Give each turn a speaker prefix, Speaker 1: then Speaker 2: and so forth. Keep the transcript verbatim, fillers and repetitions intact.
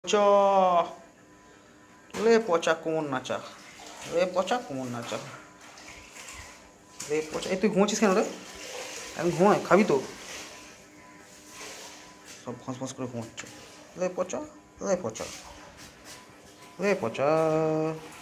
Speaker 1: পচা লে পচা কোন নাচা রে পচা কোন নাচা রে পচা এই তুই ঘুমোচ্ছিস কেন রে? আমি ঘুমাই খাবি তো সব ফস ফস করে ঘুমাচ্ছে রে পচা রে পচা রে পচা